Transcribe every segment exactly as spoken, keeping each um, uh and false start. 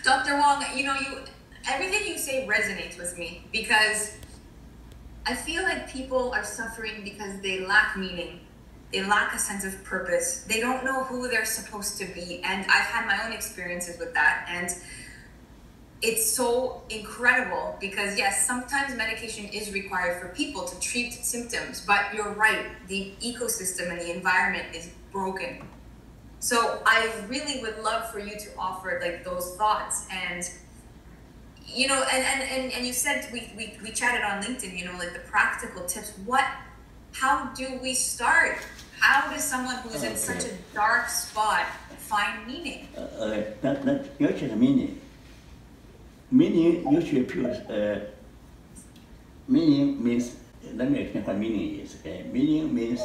Doctor Wong, you know, you everything you say resonates with me because I feel like people are suffering because they lack meaning. They lack a sense of purpose. They don't know who they're supposed to be. And I've had my own experiences with that. And it's so incredible because, yes, sometimes medication is required for people to treat symptoms. But you're right. The ecosystem and the environment is broken. So I really would love for you to offer like those thoughts. And, you know, and, and, and, and you said, we, we, we chatted on LinkedIn, you know, like the practical tips. What, how do we start? How does someone who's okay. in such a dark spot find meaning? Uh, okay, that, that usually meaning. Meaning usually people, uh, meaning means, let me explain what meaning is, okay? Meaning means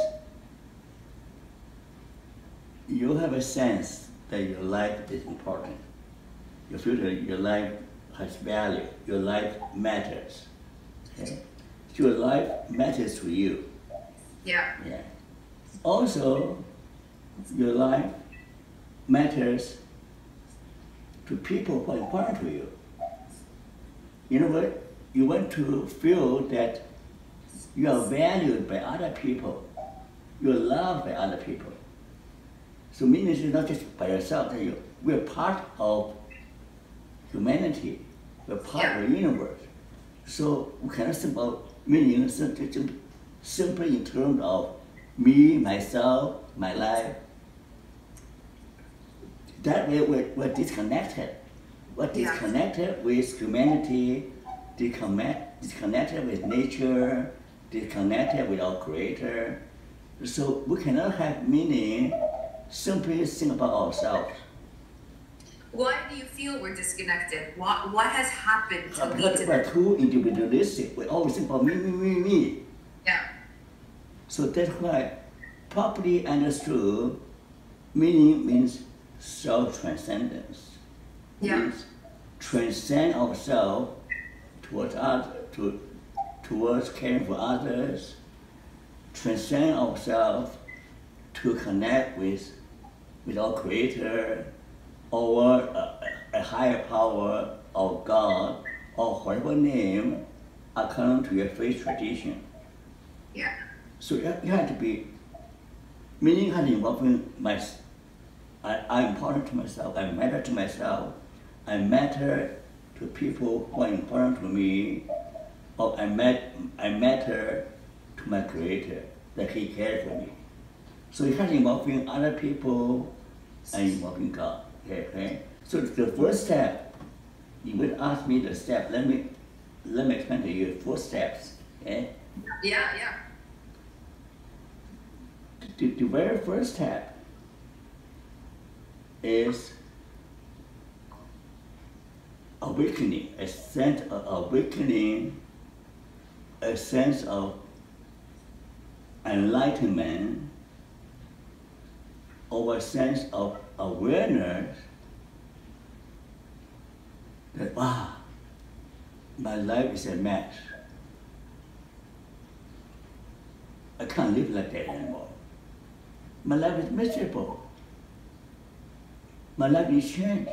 you have a sense that your life is important. You feel that your life has value, your life matters. Okay? Your life matters to you. Yeah. Yeah. Also, your life matters to people who are important to you. You know what? You want to feel that you are valued by other people. You are loved by other people. So meaning is not just by yourself, that you, we're part of humanity. We're part yeah. of the universe. So we cannot think about meaning simply in terms of me, myself, my life. That way we're, we're disconnected. We're disconnected yeah. with humanity, disconnected with nature, disconnected with our Creator. So we cannot have meaning simply think about ourselves. Why do you feel we're disconnected? What, what has happened to lead to We're too individualistic. We always think about me, me, me, me. Yeah. So that's why properly understood, meaning means self-transcendence. Yeah. Means transcend ourselves towards other, to, towards caring for others, transcend ourselves to connect with, with our Creator, or a, a higher power of God, or whatever name according to your faith tradition. Yeah. So you, you have to be, meaning has involving my, I, I'm important to myself, I matter to myself, I matter to people who are important to me, or I, mat, I matter to my Creator, that He cares for me. So it has involving other people and involving God. Okay, okay? So the first step, you would ask me the step, let me let me explain to you four steps. Okay? Yeah, yeah. The, the very first step is awakening, a sense of awakening, a sense of enlightenment, or a sense of awareness that, wow, my life is a mess. I can't live like that anymore. My life is miserable. My life needs change.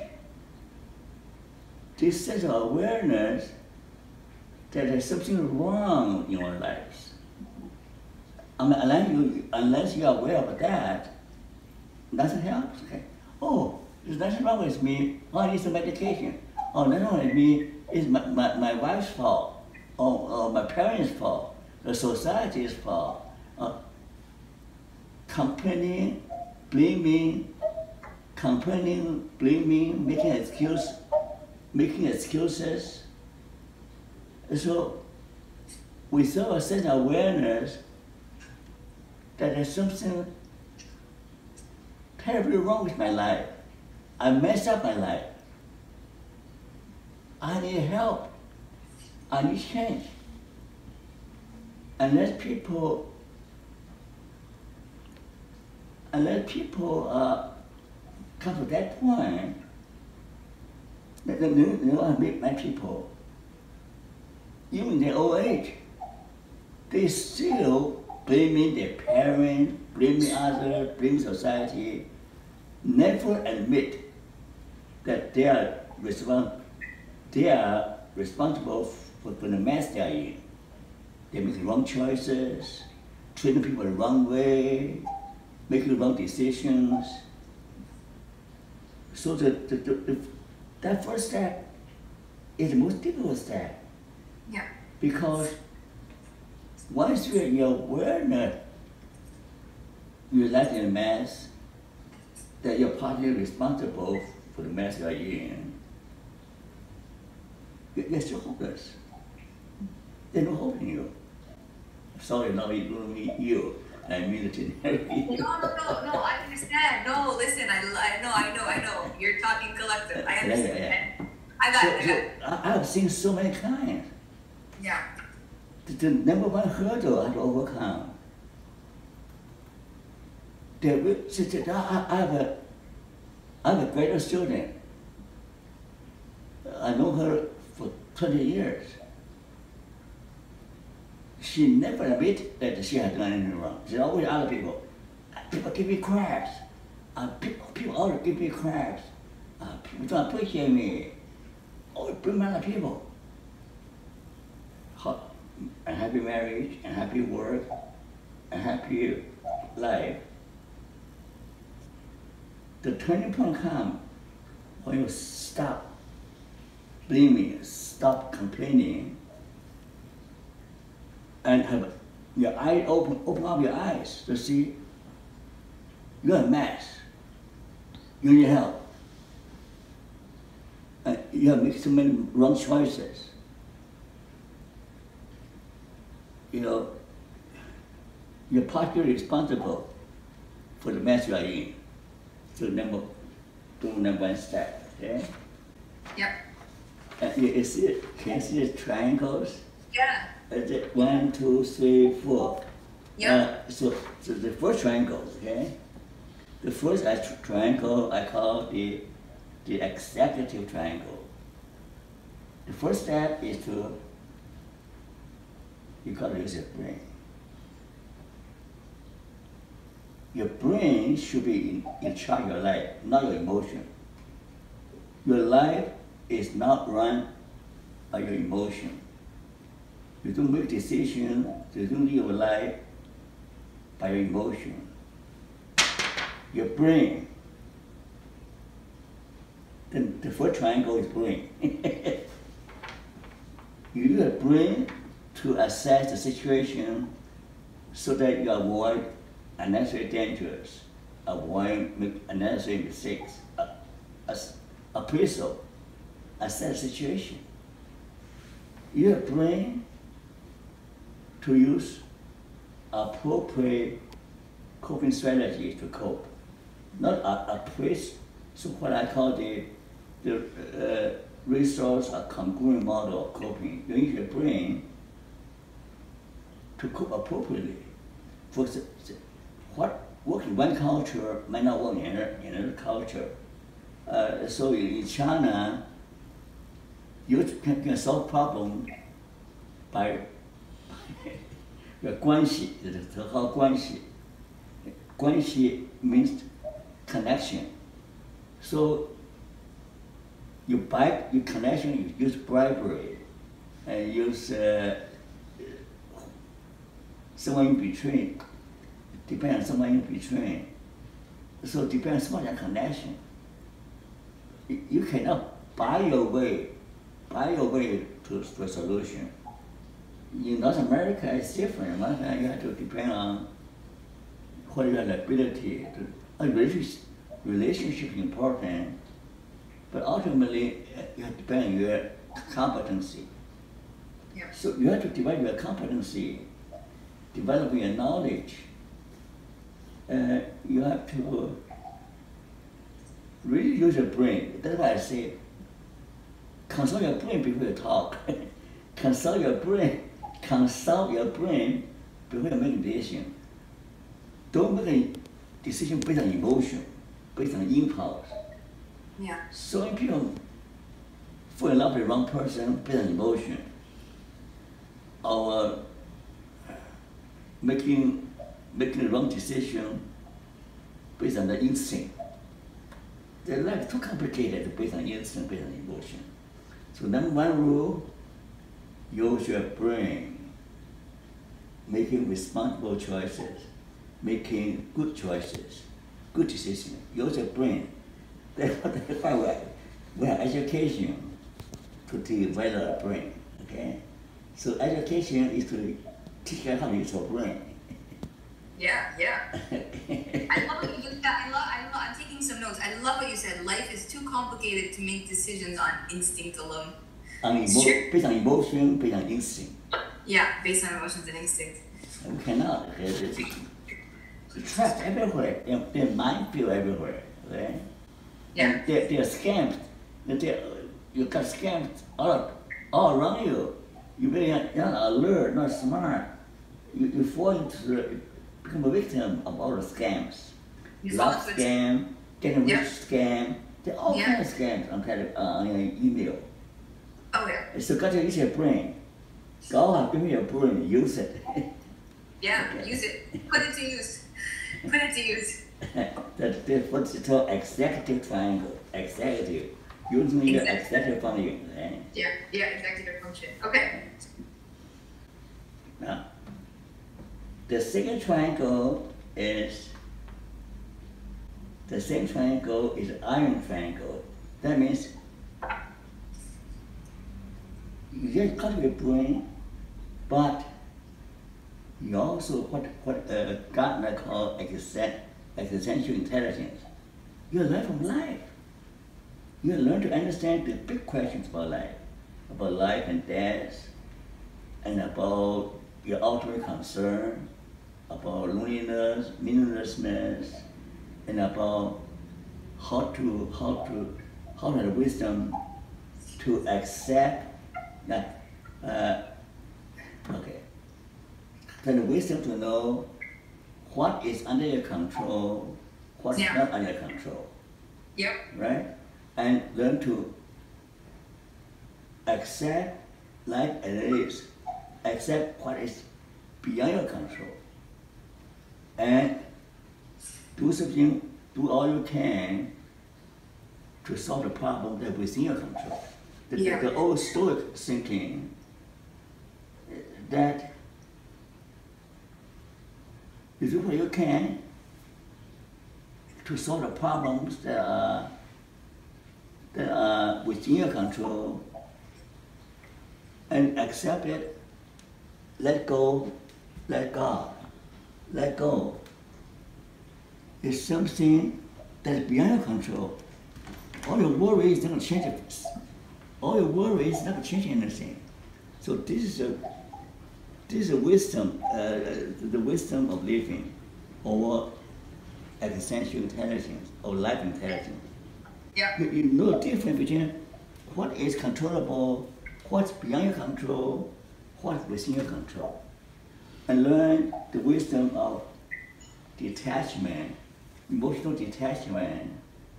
This sense of awareness that there's something wrong in your lives. I mean, unless you, unless you are aware of that, nothing helps. Okay? Oh, there's nothing wrong with me. Oh, I need some medication. Oh, nothing wrong with me. It's my, my, my wife's fault. Or, or my parents' fault. The society's fault. Uh, complaining, blaming, complaining, blaming, making excuse, making excuses. So, without a sense of awareness that there's something terribly wrong with my life, I messed up my life, I need help, I need change. Unless people, unless people uh, come to that point, you know, I meet my people, even in their old age, they still blaming their parents, blaming others, blaming society, never admit that they are respond, they are responsible for, for the mess they are in. They make wrong choices, treating people the wrong way, making wrong decisions. So the, the, the, the, that first step is the most difficult step. Yeah. Because once you're in awareness, you realize in a mess that you're partly responsible for the mess you're in. You're still hopeless. There's no hope in you. Sorry, not me, you. I mean the generic. No, no, no, no, I understand. No, listen, I, I know, I know, I know. You're talking collective. I understand. Yeah, yeah, yeah. I got so, it. I, got it. So I, I've seen so many clients. Yeah. The, the number one hurdle I have to overcome. They, I, I, have a, I have a graduate student. I know her for twenty years. She never admit that she had done anything wrong. She's always other people. People give me crabs. Uh, people, people always give me crabs. Uh, people don't appreciate me. Always bring other people. A happy marriage, a happy work, a happy life. The turning point comes when you stop blaming, stop complaining, and have your eye open, open up your eyes to see you're a mess. You need help. And you have made so many wrong choices. You know, you're partly responsible for the mess you are in. So number, do number one step, okay? Yep. Uh, you, you see it? Can you see the triangles? Yeah. Is it one, two, three, four? Yep. Uh, so, so the first triangle, okay? The first triangle I call the, the executive triangle. The first step is to, you gotta use your brain. Your brain should be in, in charge of your life, not your emotion. Your life is not run by your emotion. You don't make decisions, you don't live your life by your emotion. Your brain, the, the first triangle is brain. You use your brain to assess the situation so that you avoid unnecessary dangers, avoid make unnecessary mistakes. Uh, as appraisal, assess the situation. Your brain to use appropriate coping strategies to cope, not a, appraise. So what I call the the uh, resource or congruent model of coping. You use your brain to cope appropriately. For the, the, what works in one culture might not work in another, in another culture. Uh, so in China, you can, can solve problems by 有关系，就是和好关系。关系 means connection. So you buy your connection, you use bribery, and use uh, someone in between. Depend on someone in between. So depends on your connection. You, you cannot buy your way, buy your way to, to a solution. In North America, it's different. In North America, you have to depend on what your ability to. A relationship, relationship is important, but ultimately you have to depend on your competency. Yeah. So you have to develop your competency, develop your knowledge. Uh, you have to really use your brain. That's why I say, consult your brain before you talk. consult your brain. Consult your brain before you make a decision. Don't make a decision based on emotion, based on impulse. Yeah. So many people fall in love with the wrong person based on emotion, or making making the wrong decision based on the instinct. their life is too complicated based on instinct, based on emotion. So number one rule, use your brain, making responsible choices, making good choices, good decisions. Use your brain. That's why we have, we have education to develop a brain. Okay, so education is to teach you how to use your brain. Yeah, yeah. I love what you just said. I love, I love, I'm taking some notes. I love what you said. Life is too complicated to make decisions on instinct alone. On emo- based on emotion, based on instinct. Yeah, based on emotions and instinct. We cannot. It's, it's, it's trapped everywhere. Their, their minefield everywhere. Okay? Yeah. And they're, they're scammed. They're, you got scammed all, all around you. You really are not alert, not smart. You, you fall into the, become a victim of all the scams. You Love scam, getting rich yeah. scam. There are all yeah. kinds of scams on, tele, uh, on your email. Oh yeah. So got to use your brain. God, give me your brain, use it. Yeah, okay. Use it. Put it to use. Put it to use. That's what's it called executive triangle. Executive. Using your executive function. Right? Yeah, yeah, executive function. Okay. Now, the second triangle is the same triangle is iron triangle. That means you just cut your brain, but you also what what uh, Gardner called existential intelligence. You learn from life. You learn to understand the big questions about life, about life and death, and about your ultimate concern, about loneliness, meaninglessness, and about how to how to how to have wisdom to accept that. Uh, okay. Then the wisdom to know what is under your control, what's yeah. not under your control. Yep. Right? And learn to accept life as it is, accept what is beyond your control, and do something, do all you can to solve the problem that within your control. The, yeah. the, the old Stoic thinking that you do what you can to solve the problems that are, that are within your control, and accept it, let go, let God, let go. It's something that is beyond your control. All your worry is not going to change it. All your worry is not going to change anything. So this is a this is a wisdom, uh, the wisdom of living, or existential intelligence, or life intelligence. Yeah. You, you know the difference between what is controllable, what's beyond your control, what's within your control, and learn the wisdom of detachment, emotional detachment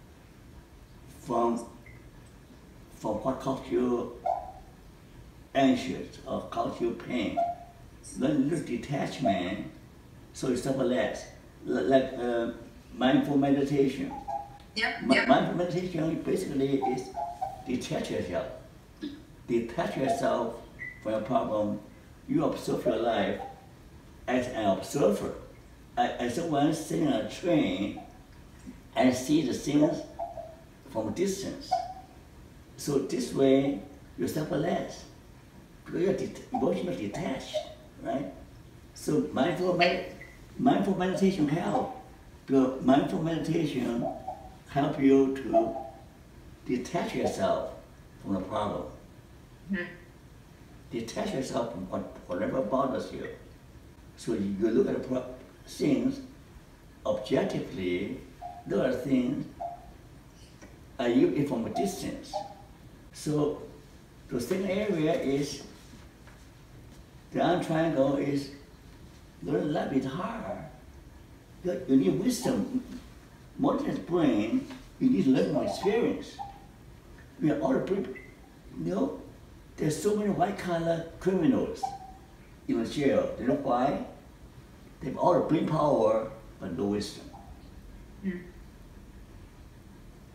from from what causes you anxious or causes you pain. Learn the detachment so you suffer less, like uh, mindful meditation. Yep, M- yep. Mindful meditation basically is detach yourself. Detach yourself from your problem. You observe your life as an observer, as someone sitting on a train and see the things from a distance. So this way you suffer less because you're det- emotionally detached, right? So mindful med- mindful meditation help. Because mindful meditation help you to detach yourself from the problem. Mm-hmm. Detach yourself from what, whatever bothers you. So you, you look at the pro- things objectively, those are things are you from a distance. So the second area is the iron triangle is learn life is hard. You, you need wisdom. More than just brain, you need to learn from experience. We are all the people, you know, there's so many white collar criminals in the jail. You know why? They have all the brain power but no wisdom. Mm.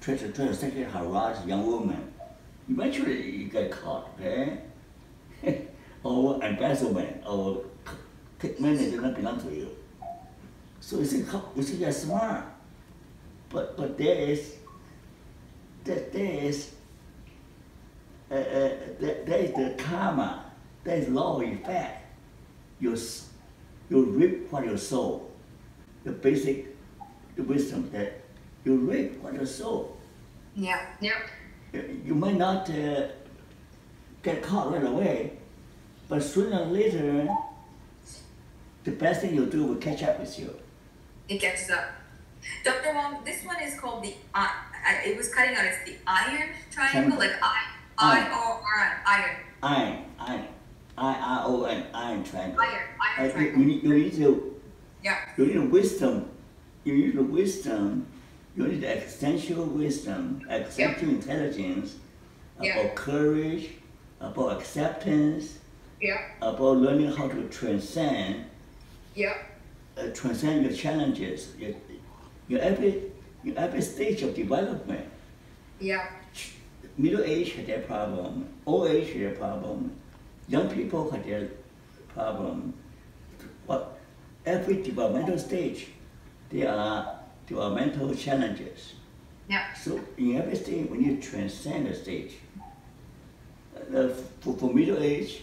try to, try to sexually harass a young woman, eventually you get caught, okay? Or embezzlement, or take money that does not belong to you. So you think, you think you're smart, but but there is, there, there is, uh, uh, there, there is the karma, there is law of effect. You you reap what you sow. The basic the wisdom that you reap what you sow. Yeah. Yeah. You might not uh, get caught right away, but sooner or later, the best thing you do will catch up with you. It catches up. Doctor Wong, this one is called the, uh, it was cutting out, it's the iron triangle, like I, I O R iron. Iron, iron, I R O N, iron triangle. Iron, iron uh, triangle. You, you, need, you need to, yeah. You need wisdom, you need the wisdom, you need the existential wisdom, existential yep. intelligence, yeah. about courage, about acceptance, yeah. about learning how to transcend, yeah. uh, transcend your challenges, your, your every, your every stage of development. Yeah. Middle age had their problem, old age had their problem, young people had their problem. But every developmental stage, there are developmental challenges. Yeah. So in every stage, we need to transcend the stage. Uh, for, for middle age,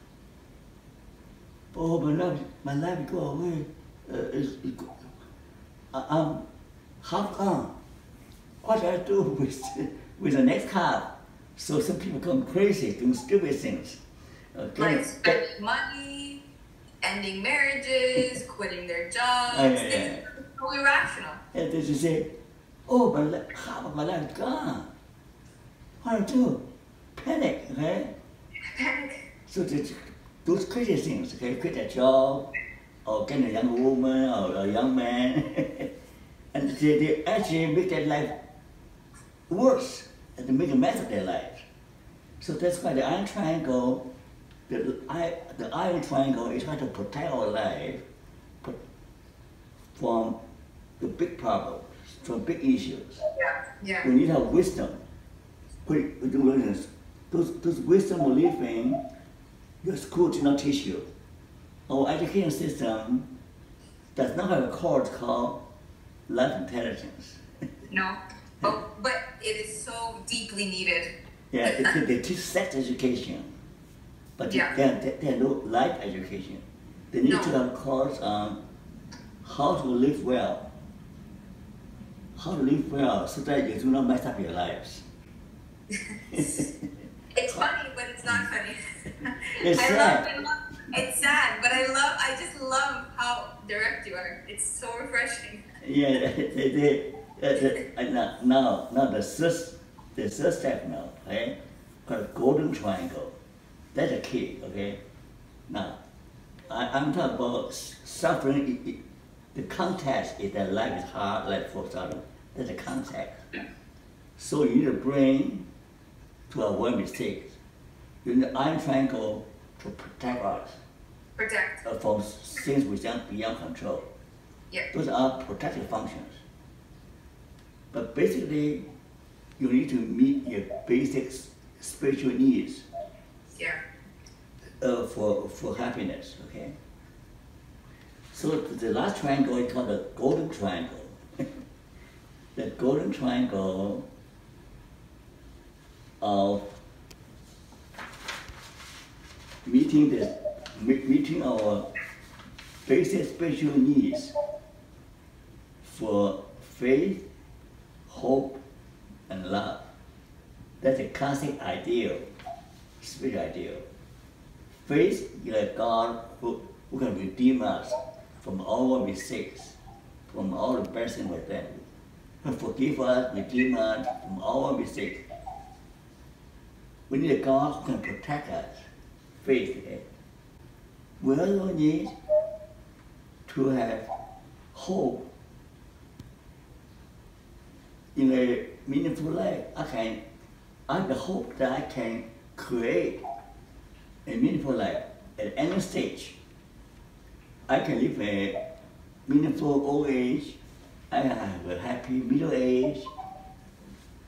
oh, my life, my life go away. Uh, it's, it, uh, I'm half gone. What do I do with, with the next half? So some people come crazy doing stupid things. Uh, like spending money, ending marriages, quitting their jobs, uh, yeah, things yeah. so irrational. And they just say, oh, my life, half of my life is gone. What do I do? Panic, okay? Panic. So they, those crazy things, okay? Quit a job, or get a young woman, or a young man. And they, they actually make their life worse, and they make a mess of their life. So that's why the iron triangle, the, I, the iron triangle is trying to protect our life from the big problems, from big issues. Yeah, yeah. We need to have wisdom. Those, those wisdom we live in, your school did not teach you. Our education system does not have a course called life intelligence. No, but, but it is so deeply needed. Yeah, they, they teach sex education, but yeah. they, they, they have no life education. They need no. to have a course on how to live well, how to live well so that you do not mess up your lives. It's funny, but it's not funny. It's I sad. Love, I love, it's sad, but I love, I just love how direct you are. It's so refreshing. Yeah, they, they, uh, now, now, now the third, the third step now, okay, called golden triangle. That's the key, okay? Now, I, I'm talking about suffering. It, it, the context is that life is hard, life falls out. That's the context. So you need a brain to avoid mistakes. You need the iron triangle to protect us. Protect. Uh, from things beyond, beyond control. Yeah. Those are protective functions. But basically, you need to meet your basic spiritual needs. Yeah. Uh, for, for happiness, okay? So the last triangle is called the golden triangle. The golden triangle of meeting the meeting our basic spiritual needs for faith, hope, and love. That's a classic ideal, spiritual ideal. Faith is a God who, who can redeem us from all our mistakes, from all the bad things we've done. Forgive us, redeem us from all our mistakes. We need a God who can protect us. Faith. Okay? We also need to have hope in a meaningful life. I can, I have the hope that I can create a meaningful life at any stage. I can live a meaningful old age. I have a happy middle age.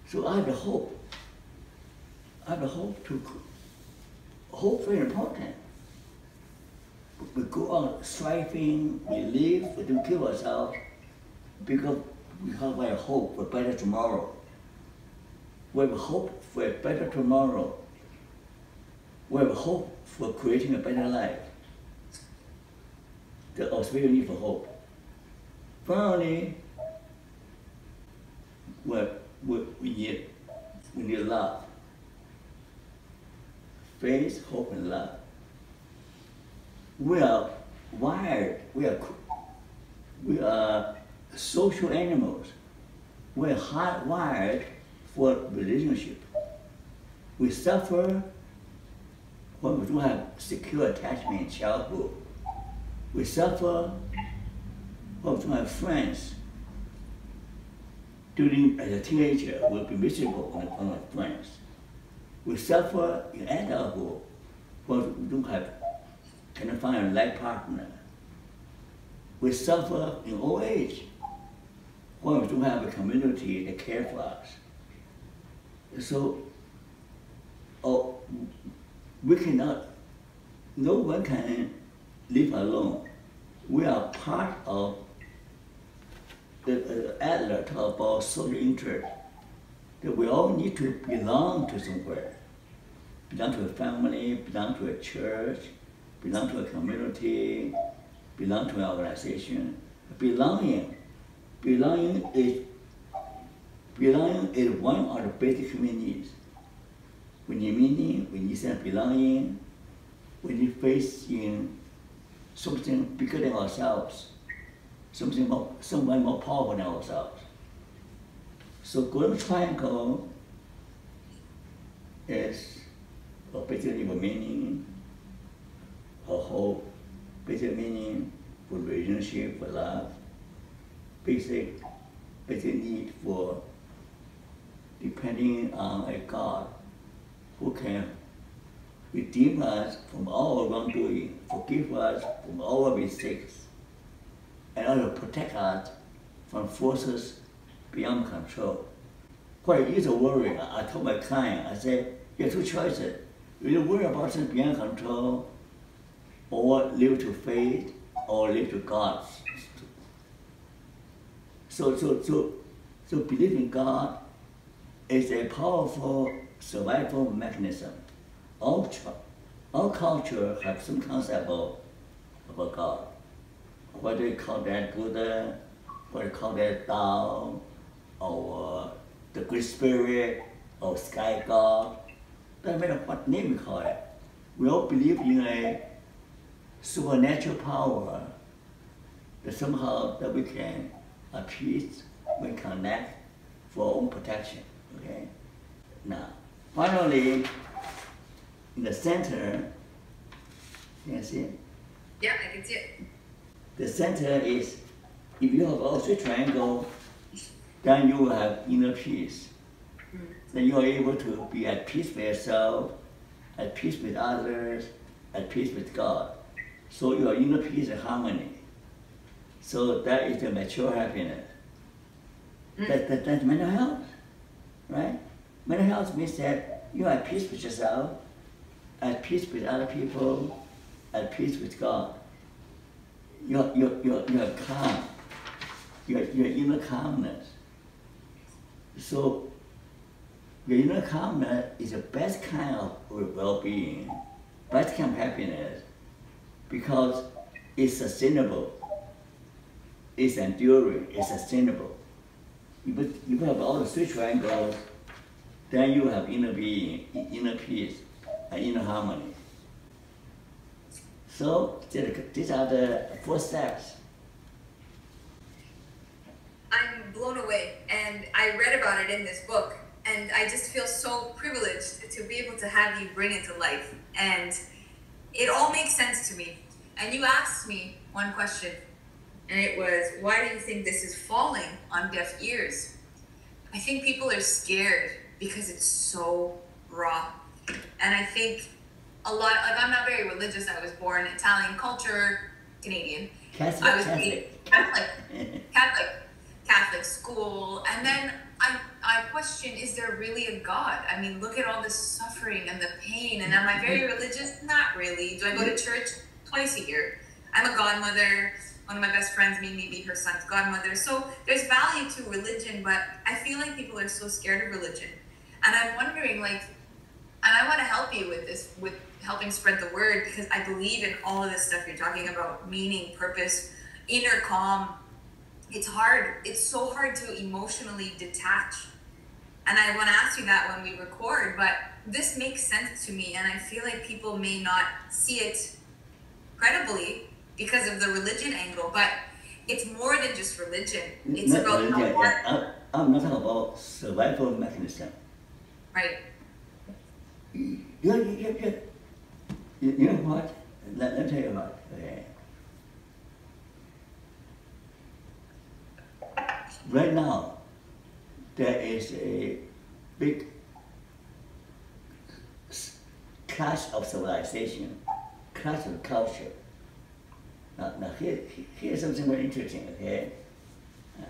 So I have the hope. I have the hope to, hope very important. We go on striving, we live, we don't kill ourselves because we have a hope for a better tomorrow. We have hope for a better tomorrow. We have hope for creating a better life. The Australian need for hope. Finally, we, we, we, need, we need love. Faith, hope, and love. We are wired, we are, we are social animals. We are hardwired for relationship. We suffer when we don't have secure attachment in childhood. We suffer when we don't have friends. During, as a teenager, we'll be miserable when we don't have friends. We suffer in adulthood when we don't have, cannot find a life partner. We suffer in old age when we don't have a community that cares for us. So, oh, we cannot, no one can live alone. We are part of the uh, Adler talk about social interest, that we all need to belong to somewhere. Belong to a family, belong to a church, belong to a community, belong to an organization. Belonging, belonging is, belonging is one of the basic human needs. We need meaning, we need sense of belonging, we need faith in something bigger than ourselves, something more, someone more powerful than ourselves. So golden triangle is a basic need for meaning, a hope, basic meaning for relationship, for love, basic, basic need for depending on a God who can redeem us from all wrongdoing, forgive us from all our mistakes, and also protect us from forces beyond control. What is a worry? I told my client, I said, you have two choices. You worry about something beyond control, or live to faith, or live to God. So, so, so, so believe in God is a powerful survival mechanism. All, all culture have some concept of, of God. Whether you call that Buddha, whether you call that Tao, or the Great Spirit, or Sky God, doesn't matter what name we call it. We all believe in a supernatural power that somehow that we can appease, we can connect for our own protection. Okay? Now, finally, in the center, you can see it? Yeah, I can see it. The center is, if you have all three triangles, then you will have inner peace. Mm. Then you are able to be at peace with yourself, at peace with others, at peace with God. So your inner peace and harmony. So that is the mature happiness. Mm. That, that, that's mental health, right? Mental health means that you are at peace with yourself, at peace with other people, at peace with God. You're, you're, you're, you're calm. You're, you're inner calmness. So your inner calmness is the best kind of well-being, best kind of happiness, because it's sustainable, it's enduring, it's sustainable. If you have all the three triangles, then you have inner being, inner peace, and inner harmony. So these are the four steps. I'm blown away, and I read about it in this book, and I just feel so privileged to be able to have you bring it to life. And it all makes sense to me. And you asked me one question, and it was, why do you think this is falling on deaf ears? I think people are scared because it's so raw. And I think a lot, like I'm not very religious. I was born Italian culture, Canadian. Catholic, I was Catholic. Catholic, Catholic, Catholic school. And then I I question, is there really a God? I mean, look at all the suffering and the pain. And am I very religious? Not really. Do I go to church? Twice a year. I'm a godmother. One of my best friends made me be her son's godmother. So there's value to religion, but I feel like people are so scared of religion. And I'm wondering, like, and I want to help you with this, with helping spread the word, because I believe in all of this stuff you're talking about, meaning, purpose, inner calm. It's hard. It's so hard to emotionally detach. And I want to ask you that when we record, but this makes sense to me. And I feel like people may not see it credibly because of the religion angle, but it's more than just religion. It's not about religion, yeah. I, I'm not talking about survival mechanism. Right. Yeah, yeah, yeah, yeah. You, you know what? Let, let me tell you what. Okay. Right now, there is a big clash of civilization, clash of culture. Now, now here, here's something very interesting, okay? Uh,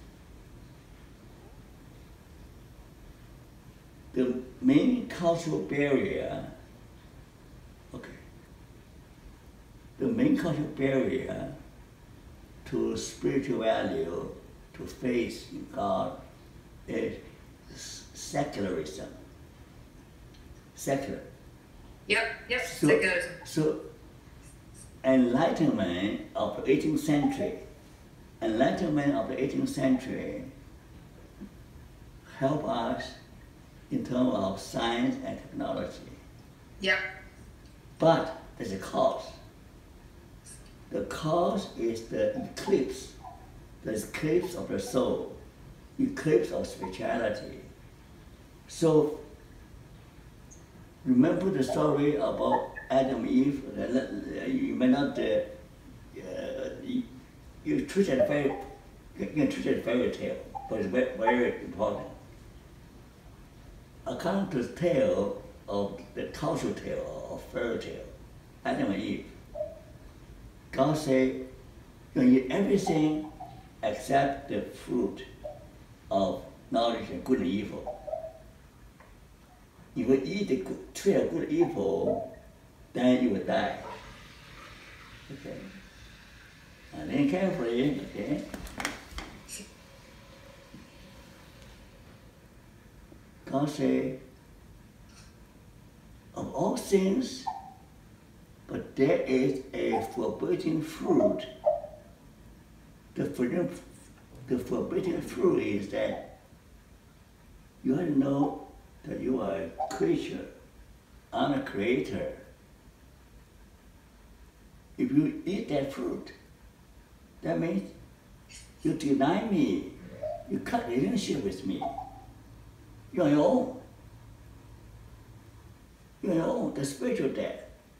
the main cultural barrier, okay, the main cultural barrier to spiritual value, to faith in God, is secularism. Secular. Yep, yep, so, secularism. So, enlightenment of the eighteenth century, enlightenment of the eighteenth century help us in terms of science and technology. Yep. But there's a cause. The cause is the eclipse, the eclipse of the soul, eclipse of spirituality. So, remember the story about Adam and Eve? You may not, uh, uh, you, you treat it very, you can treat it fairy tale, but it's very, very important. According to the tale of the cultural tale of fairy tale, Adam and Eve, God said, you can eat everything except the fruit of knowledge of good and evil. If you eat the good, tree of good and evil, then you will die. Okay. And then carefully, okay. God said, of all things, but there is a forbidden fruit. The forbidden, the forbidden fruit is that you have to know that you are a creature, I'm a creator. If you eat that fruit, that means you deny me, you cut relationship with me. You're on your own. You're on your own, the spiritual death.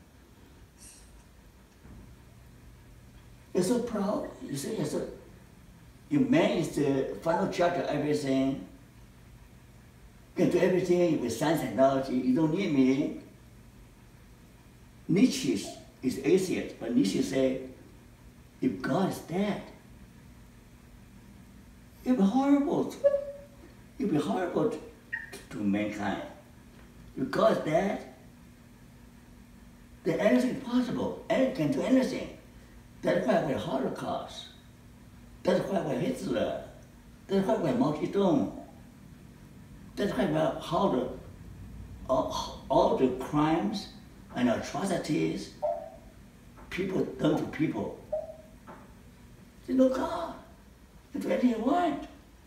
You're so proud, you say you're so, you man is the final judge of everything. You can do everything with science and technology, you don't need me. Nietzsche is, is atheist, but Nietzsche said, if God is dead, it'd be horrible. It'd be horrible to, to mankind. If God is dead, then anything is possible. Anyone can do anything. That's why we're Holocaust. That's why we're Hitler. That's why we're Mao Zedong. That's why we're how the, all, all the crimes and atrocities people done to people. There's no God. You do anything you want.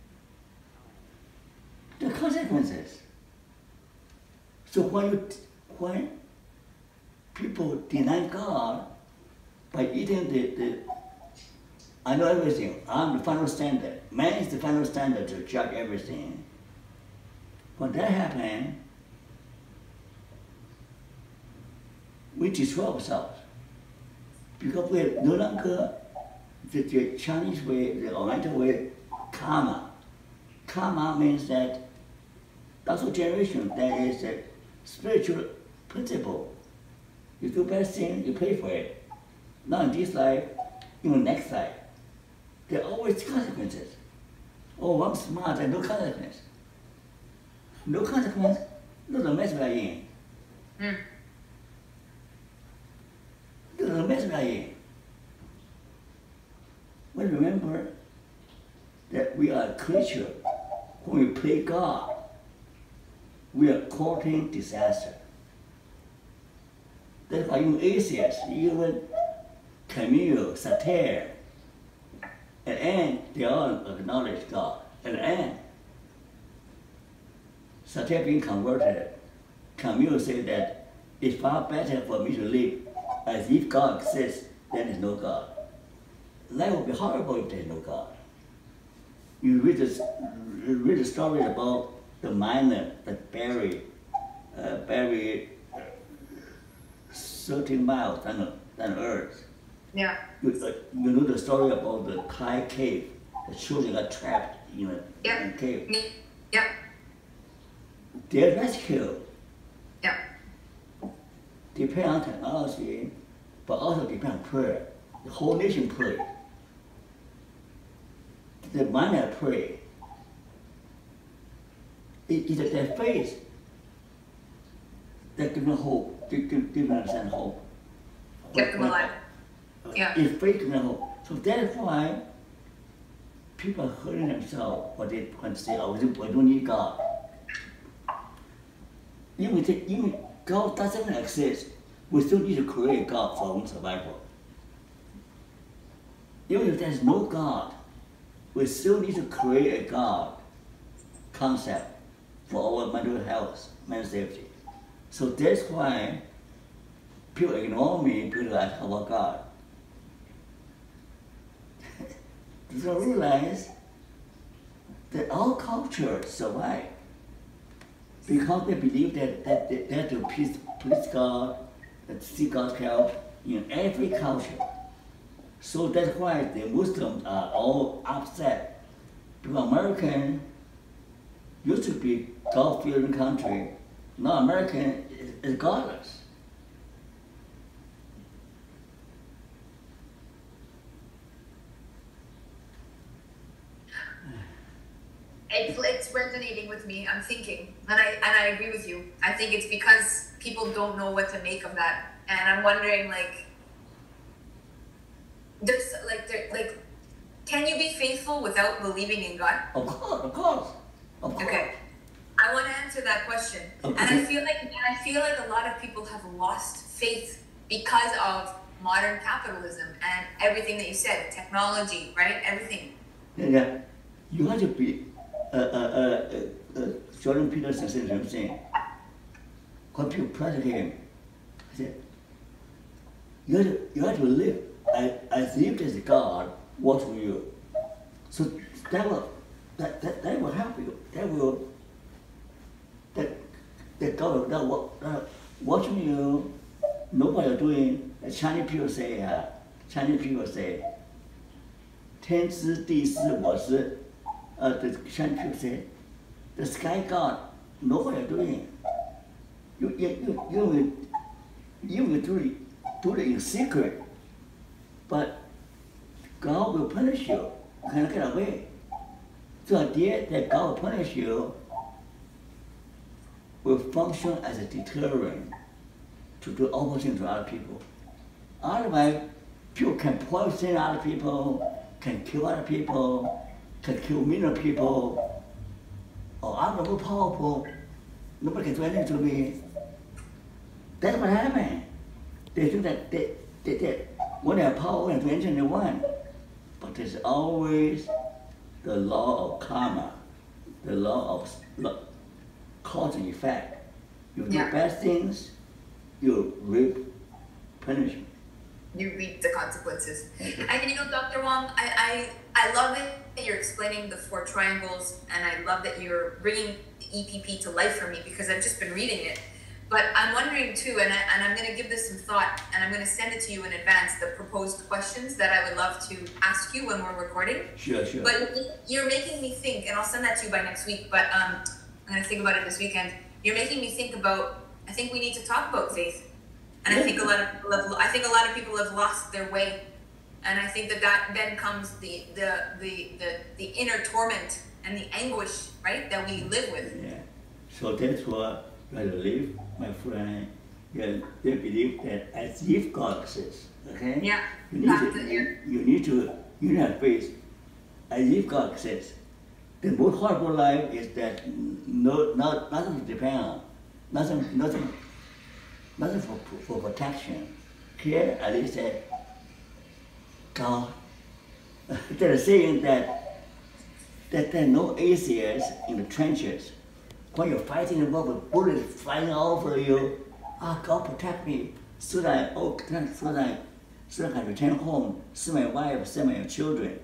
The consequences. So when you, when people deny God by eating the, the I know everything, I'm the final standard. Man is the final standard to judge everything. When that happens, we destroy ourselves. Because we're no longer the, the Chinese way, the Oriental way, karma. Karma means that that's a generation, there is a spiritual principle. You do bad thing, you pay for it. Not in this life, in the next life. There are always consequences. Oh, I'm smart, there's no consequence. no consequence, look at the mess we are in. Mm. Look at the mess we are in. But remember that we are a creature. When we play God, we are courting disaster. That's why even atheists, even Camille, Sartre, at the end, they all acknowledge God. At the end, Sartre being converted, Camille said that it's far better for me to live as if God exists than there's no God. Life would be horrible if there's no God. You read the, read the story about the miner that buried, uh, buried thirteen miles down, down Earth. Yeah. You, uh, you know the story about the Thai cave. The children got trapped in a, Yep. in a cave. Yep. Their rescue Yep. depend on technology, but also depend on prayer. The whole nation prayed. The miner prayed. It is their faith that gives them hope, give, give, give them some hope. Kept them alive. Yeah. It's faith gives them hope. So that's why people are hurting themselves when they, when they say, oh, we don't, we don't need God. Even, they, even God doesn't exist, we still need to create God for our own survival. Even if there's no God, we still need to create a God concept for our mental health, mental safety. So that's why people ignore me, people ask about God. They don't realize that our culture survive because they believe that, that they, they have to please, please God, that seek God's help in every culture. So that's why the Muslims are all upset. Because American used to be God-fearing country. Now American is, is godless. It's, it's resonating with me. I'm thinking, and I and I agree with you. I think it's because people don't know what to make of that, and I'm wondering, like, there's like there like, can you be faithful without believing in God? Of course, of course, of course. Okay, I want to answer that question, Okay. and I feel like and I feel like a lot of people have lost faith because of modern capitalism and everything that you said, technology, right? Everything. Yeah, yeah. You have to be. Uh, uh, uh, uh, Jordan Peterson said something. When people pressed him, he said, you have to, you have to live as, as if there's a God watching you. So that will, that, that, that will help you. That will, that, that God will, that will, that watching you, know what you're doing. Chinese people say, uh, Chinese people say, 天知地知我知. Uh, the Chinese people say, the sky God know what you're doing. You, you, you, you, will, you will do it, do it in secret, but God will punish you. You cannot get away. So the idea that God will punish you will function as a deterrent to do opposite to other people. Otherwise, people can poison other people, can kill other people, can kill million people, or I'm more powerful, nobody can do anything to me. That's what happened. They think that they, they, they, when they have power, they can do anything they want. But there's always the law of karma, the law of law, cause and effect. You do Yeah. bad things, you reap punishment. You reap the consequences. And you know, Doctor Wong, I, I, I love it that you're explaining the four triangles, and I love that you're bringing the E P P to life for me because I've just been reading it. But I'm wondering too, and, I, and I'm going to give this some thought, and I'm going to send it to you in advance, the proposed questions that I would love to ask you when we're recording. Sure, sure. But you're making me think, and I'll send that to you by next week, but um, I'm going to think about it this weekend. You're making me think about, I think we need to talk about faith. And I think a lot of people have, I think a lot of people have lost their way, and I think that that then comes the the the the, the inner torment and the anguish, right, that we live with. Yeah. So that's why you have to live, my friend. You they believe that as if God exists. Okay? Yeah. You need to you, you need to you need to have faith as if God exists. The most horrible life is that no not nothing to depend on. Nothing nothing nothing for for protection. Here at least that God they're saying that that there are no atheists in the trenches. When you're fighting the war with bullets flying over you, ah, God protect me, so that oh, so that so that I can return home, see my wife, see my children.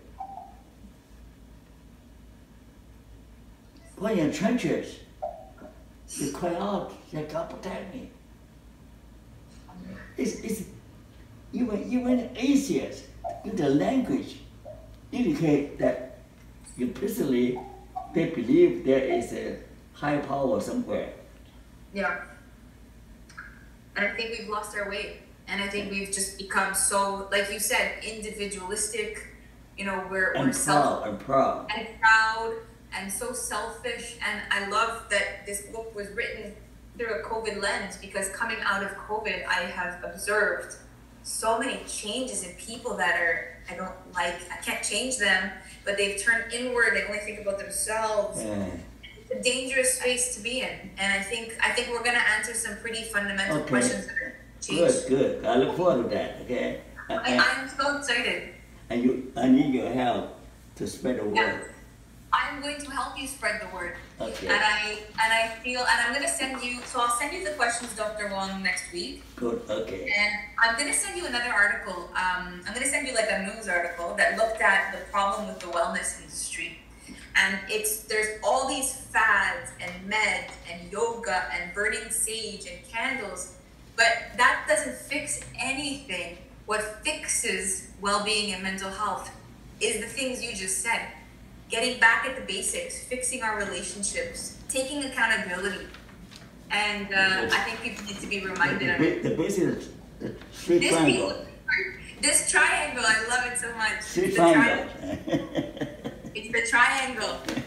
When you're in trenches, you cry out that God protect me. It's, it's even even atheists in the language indicate that implicitly they believe there is a high power somewhere. Yeah. And I think we've lost our way. And I think we've just become so, like you said, individualistic. You know, we're, and we're proud, self and proud. and proud and so selfish. And I love that this book was written through a COVID lens, because coming out of COVID, I have observed so many changes in people that are, I don't like, I can't change them, but they've turned inward. They only think about themselves. Yeah. A dangerous space to be in, and I think I think we're gonna answer some pretty fundamental Okay. questions that are changed. Good, good. I look forward to that. Okay. I, And, I'm so excited. and you, I need your help to spread the word. Yeah. I'm going to help you spread the word. Okay. And I and I feel, and I'm gonna send you. So I'll send you the questions, Doctor Wong, next week. Good. Okay. And I'm gonna send you another article. Um, I'm gonna send you like a news article that looked at the problem with the wellness industry. And it's there's all these fads and meds and yoga and burning sage and candles, but that doesn't fix anything. What fixes well-being and mental health is the things you just said. Getting back at the basics, fixing our relationships, taking accountability. And uh, I think people need to be reminded The, of it. the, the basic, the three This, triangle. people, this triangle, I love it so much. Three The triangle. tri- It's the triangle.